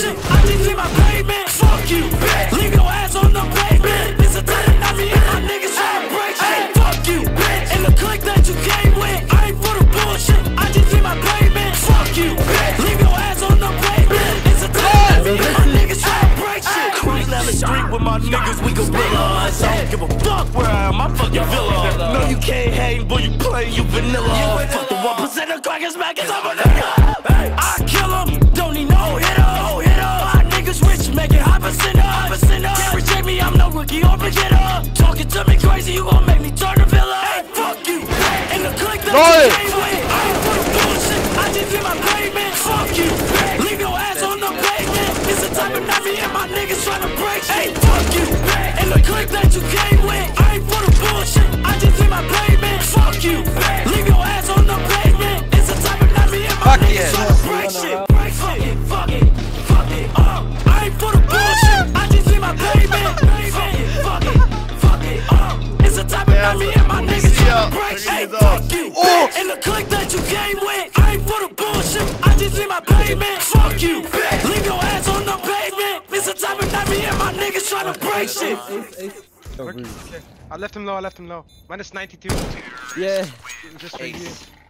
bullshit. I just leave my payment. Fuck you, bitch. Leave your ass on the pavement. It's a time that me and my niggas tryna break shit. Hey, fuck you, bitch. And the clique that you came with, I ain't for the bullshit. I just leave my payment. Fuck you, bitch. Leave your ass on the pavement. It's a time that me and my niggas tryna break shit. Cruise down the street with my niggas, we go realize. I don't give a fuck where I am, I'm fucking villa. No, you can't hang, boy, you playin', you vanilla. Fuck the 1% of crackers back, cause I'm a nigga. I kill him, don't need no hitter. My niggas rich, make it high percent. Can't reject me, I'm no rookie or beginner. Talking to me crazy, you gon' make me turn the villa. Hey, fuck you, and the clique that you came with. I ain't for the bullshit, I just leave my payment. Fuck you, leave your ass on the pavement. It's the type of night me and my niggas tryna break shit. Hey, fuck you, and the clique that you came with. I ain't for the bullshit, I just leave my payment. Fuck you, leave your ass on the pavement. It's the type of night me and my niggas tryna break shit. Fuck it. I ain't for the bullshit, I just leave my payment. Fuck it. It's the type of night me and my niggas tryna break shit. Hey, fuck you, and the clique that you came with. I ain't for the bullshit, I just leave my payment. Fuck you, leave your ass on the pavement. It's the type of night me and my niggas tryna break shit. Okay. I left him low. -92. Yeah. Just for you.